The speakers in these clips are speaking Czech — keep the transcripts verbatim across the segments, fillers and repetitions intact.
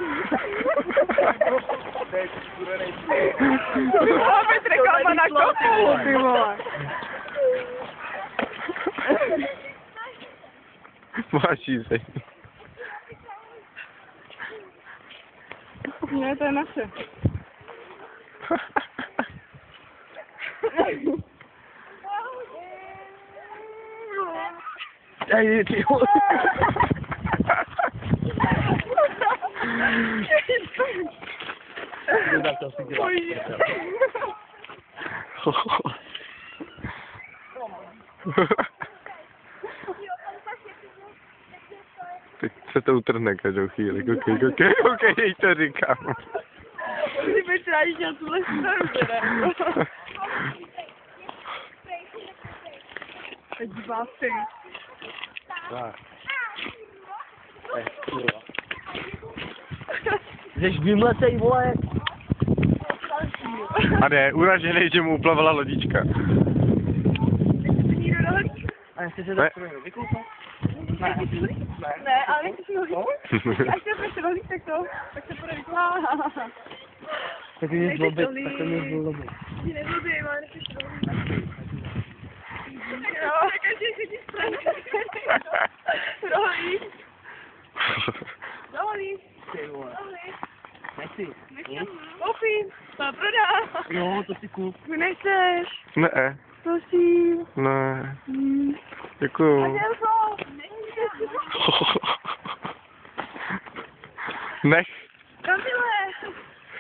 Máme trekama na kopu, ty vole. Máš jízej. Ne, to je naše. Ej, ty vole. Teď se to utrhne každou chvíli, koukej, koukej, koukej, jej to říkám. Ty bych rádi dělal tuhle stranu, teda. Teď básy. Tak. Jdeš vymletej, vole. A ne, uražený, že mu uplavala lodička. A nechci se tak vykoupat? Ne, ne, ale nechci si ho až se prostě rohlík, tak to, tak se bude vykoupat. Tak mě zlobit, tak to mě zlobit. Ti nezlobím, ale nechci si rohlík. Jo, každý chodí stranu. Rohlík. Rohlík. Ty vole. Nechci. Koupím, to prodá. Jo, to si kup. Ty nechceš. Ne, Prosím. ne, Hmm. děkuju. Adělko. Nech. Kamile.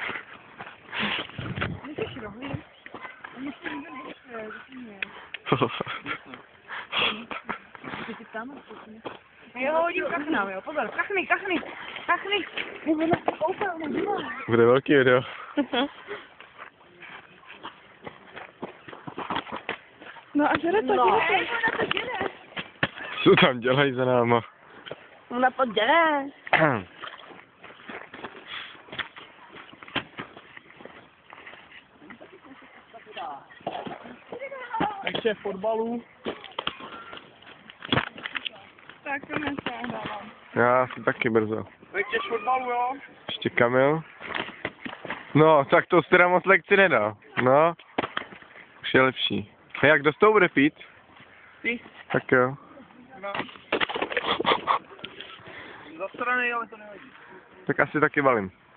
Nechceš rohlík? Ani si nikdo nechce, ty si tam jo, hodím kachnám, jo, pozor, kachny, kachny, kachny. Budeme se koupat, nebývá. Bude velký video. No a žere to, No. žere to, ona to žere. Co tam dělají za náma? Ona to žere. Takže fotbalu. Tak to nesáhnávám. Já si taky brzo. Takže fotbalu, jo. Ještě Kamil. No, tak to teda moc lekci nedá. No, už je lepší. A jak, kdo z toho bude pít? Ty. Tak jo. No. Za strany, ale to nevadí. Tak asi taky valím.